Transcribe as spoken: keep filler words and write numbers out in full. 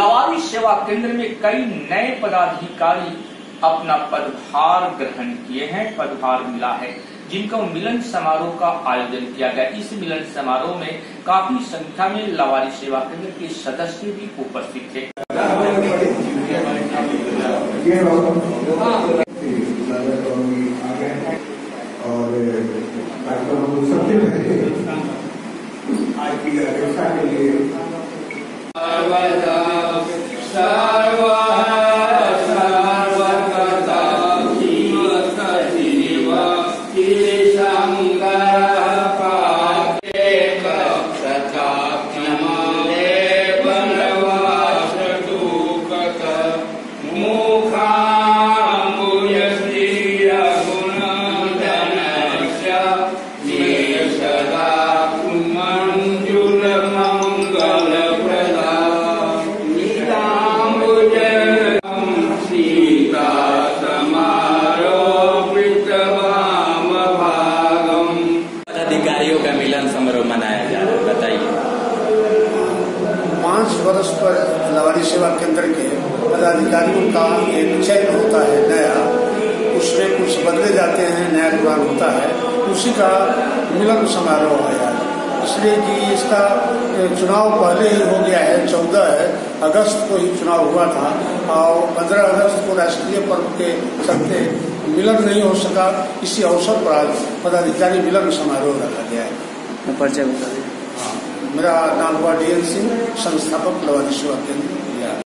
लवारी सेवा केंद्र में कई नए पदाधिकारी अपना पदभार ग्रहण किए हैं, पदभार मिला है, जिनका मिलन समारोह का आयोजन किया गया। इस मिलन समारोह में काफी संख्या में लवारी सेवा केंद्र के सदस्य भी उपस्थित थे। आज की व्यवस्था के लिए अधिकारियों का मिलन समारोह मनाया जा रहा है, बताइए। पाँच वर्ष पर लवारी सेवा केंद्र के पदाधिकारियों का एक चयन होता है नया, उसमें कुछ बदले जाते हैं, नया विभाग होता है, उसी का मिलन समारोह है। इसलिए कि इसका चुनाव पहले ही हो गया है, चौदह अगस्त को ही चुनाव हुआ था और पंद्रह अगस्त को राष्ट्रीय पर्व के चलते मिलन नहीं हो सका। इसी अवसर पर आज पदाधिकारी मिलन समारोह रखा गया है। परिचय बता दीजिए। मेरा नाम हुआ डी एन सिंह, संस्थापक लवारी सेवा केंद्र।